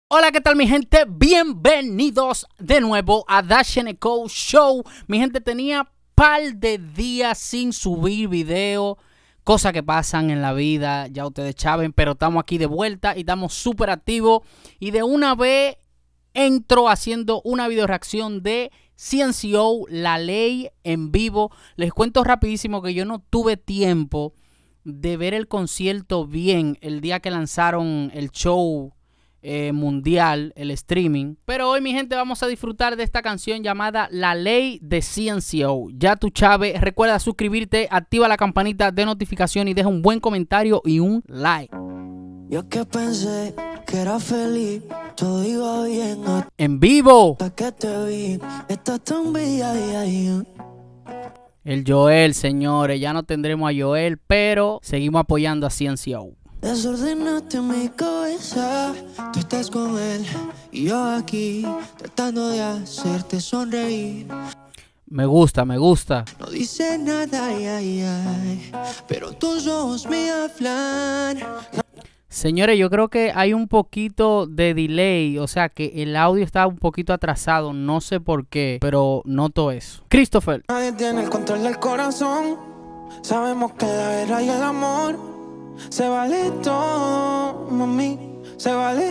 Hola, ¿qué tal mi gente? Bienvenidos de nuevo a Dash & Co Show. Mi gente, tenía par de días sin subir video, cosas que pasan en la vida, ya ustedes saben, pero estamos aquí de vuelta y estamos súper activos. Y de una vez entro haciendo una video reacción de CNCO, La Ley en vivo. Les cuento rapidísimo que yo no tuve tiempo de ver el concierto bien el día que lanzaron el show mundial, el streaming, pero hoy mi gente vamos a disfrutar de esta canción llamada La Ley de CNCO. Ya tú Chávez, recuerda suscribirte, activa la campanita de notificación y deja un buen comentario y un like. Yo que pensé que era feliz, todo iba bien En vivo, hasta que te vi, estás tan bella y el Joel, señores, ya no tendremos a Joel, pero seguimos apoyando a CNCO. desordenaste mi cabeza. Tú estás con él y yo aquí tratando de hacerte sonreír. Me gusta, me gusta. No dice nada, ay, pero tus ojos me hablan. Señores, yo creo que hay un poquito de delay, o sea que el audio está un poquito atrasado, no sé por qué, pero noto eso. Christopher. Nadie tiene el control del corazón. Sabemos que la guerra y el amor se vale todo, mami, se vale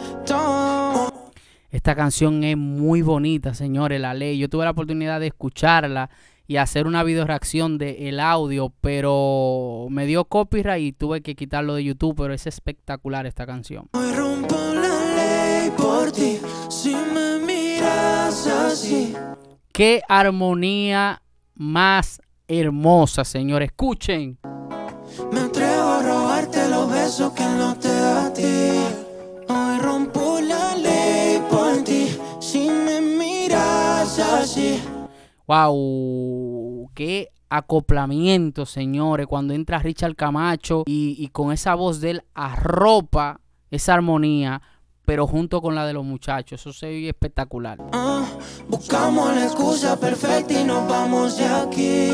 todo. Esta canción es muy bonita, señores, La Ley. Yo tuve la oportunidad de escucharla y hacer una video reacción del audio, pero me dio copyright y tuve que quitarlo de YouTube, pero es espectacular esta canción. Hoy rompo la ley por ti, si me miras así. Qué armonía más hermosa, señores. Escuchen. Me atrevo a robarte los besos que él no te da a ti. Hoy rompo la ley por ti, si me miras así. Wow, qué acoplamiento, señores, cuando entra Richard Camacho y con esa voz de él arropa esa armonía, pero junto con la de los muchachos, eso se ve espectacular. Buscamos la excusa perfecta y nos vamos de aquí.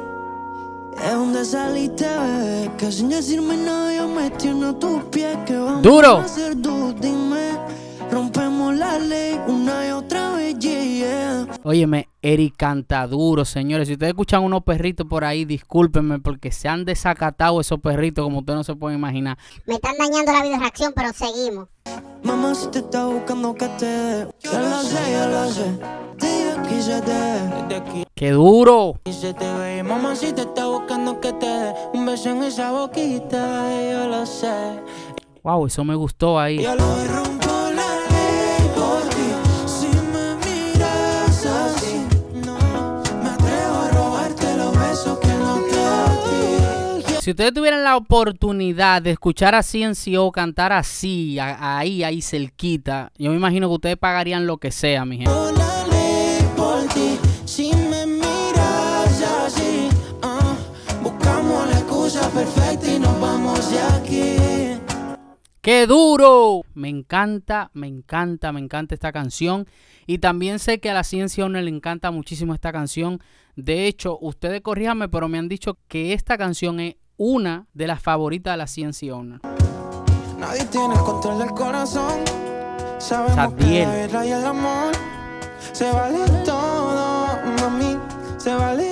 Es donde saliste, bebé, que sin decirme nada yo metí en tus pies. Que vamos ¡Duro! a hacer tú, dime. Rompemos la ley una y otra vez, yeah. Óyeme, Eric canta duro, señores. Si ustedes escuchan unos perritos por ahí, discúlpenme porque se han desacatado esos perritos como ustedes no se pueden imaginar. Me están dañando la video reacción, pero seguimos. Mamá, si te está buscando que te dé. Ya lo sé, ya lo sé. De aquí se te ve. De aquí ¡Qué duro! se te ve. Mamá, si te está buscando que te dé un beso en esa boquita. Yo lo sé. Wow, eso me gustó ahí. Yo lo rompo la ley por ti. Si me miras así, no me atrevo a robarte los besos que no te da a ti. Si ustedes tuvieran la oportunidad de escuchar a CNCO cantar así, ahí cerquita, yo me imagino que ustedes pagarían lo que sea, mi gente. La ley por ti. Si me miras así, buscamos la excusa perfecta y nos vamos de aquí. ¡Qué duro! Me encanta esta canción. Y también sé que a la CNCO le encanta muchísimo esta canción. De hecho, ustedes corríjanme, pero me han dicho que esta canción es una de las favoritas de la CNCO. Nadie tiene el control del corazón. Sabemos Sadiel. que la guerra y el amor se vale todo, mami, se vale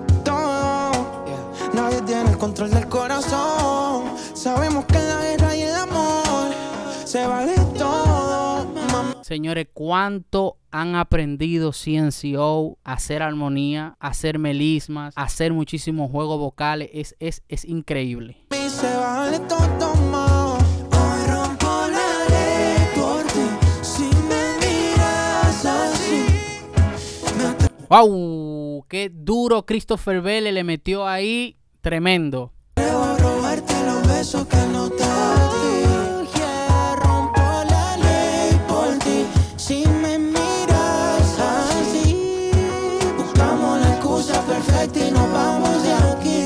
todo. Nadie tiene el control del corazón. Sabemos que la guerra y el amor se vale todo, mami. Señores, ¿cuánto han aprendido CNCO a hacer armonía, a hacer melismas, a hacer muchísimos juegos vocales? Es increíble. Se vale todo, ma. Hoy rompo la ley por ti. Si me miras así, ¡Wow! ¡Qué duro! Christopher Bell le metió ahí. Tremendo. atrevo a robarte los besos que no te da a ti. Yeah, rompo la ley por ti. Si me miras así, buscamos la excusa perfecta y nos vamos de aquí.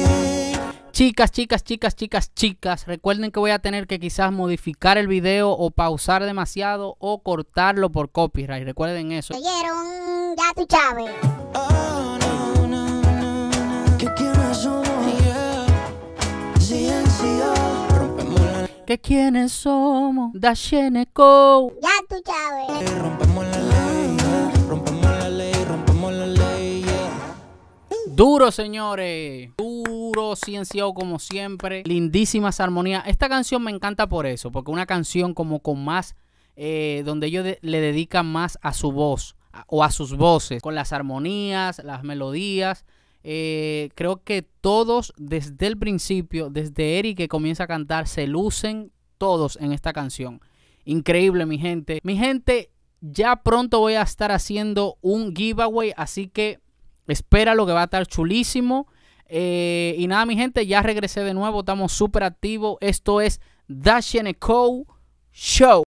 Chicas, recuerden que voy a tener que quizás modificar el video o pausar demasiado o cortarlo por copyright. Recuerden eso. ¿Oyeron? Ya tú Chávez. Oh, no, no, no, no. ¿Qué quiénes somos? Yeah. CNCO, rompemos la Que quiénes somos, Dasheneco. Ya tú sabes. Rompemos la ley, rompemos la ley, rompemos la ley, Duro, señores. Duro, cienciado como siempre. Lindísimas armonías. Esta canción me encanta por eso, porque una canción como con más, donde ellos le dedican más a su voz o a sus voces, con las armonías, las melodías. Creo que todos desde el principio, desde Eric que comienza a cantar, se lucen todos en esta canción. Increíble, mi gente. Mi gente, ya pronto voy a estar haciendo un giveaway, así que espera lo que va a estar chulísimo. Y nada, mi gente, ya regresé de nuevo. Estamos súper activos. Esto es Dasheneco Show.